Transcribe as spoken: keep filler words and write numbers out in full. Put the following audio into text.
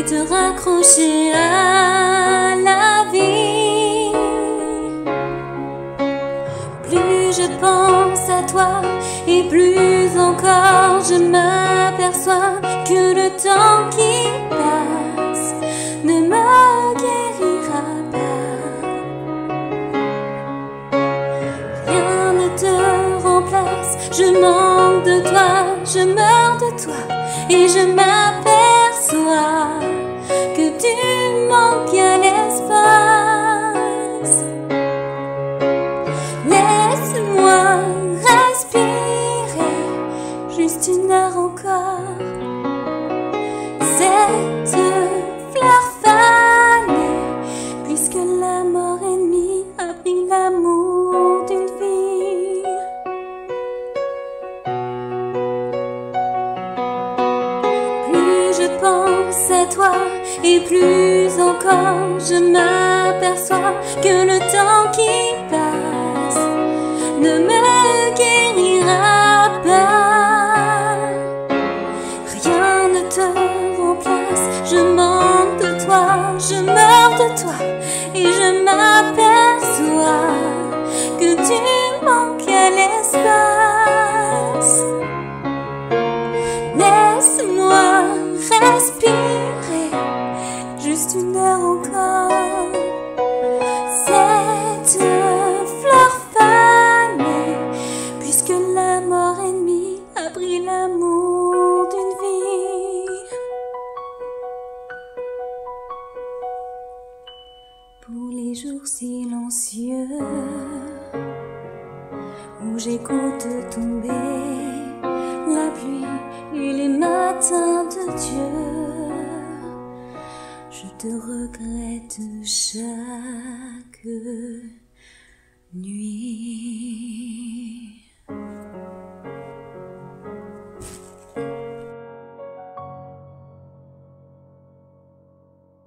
et te raccrocher à la vie. Plus je pense à toi et plus encore je m'aperçois que le temps qui passe ne me guérira pas. Rien ne te remplace, je manque de toi, je meurs de toi et je m'aperçois que tu manques à l'espace. Laisse-moi respirer juste une heure encore. Cette fleur fanée, puisque la mort ennemie a pris l'amour d'une vie. Plus je pense à toi et plus encore je m'aperçois que le temps qui passe ne me guérira pas. Rien ne te remplace, je manque de toi, je meurs de toi et je m'aperçois que tu manques à l'espace. Laisse-moi respirer juste une heure encore. Cette fleur fanée, puisque la mort ennemie a pris l'amour d'une vie. Pour les jours silencieux où j'écoute tomber la pluie et les matins de Dieu, je te regrette chaque nuit.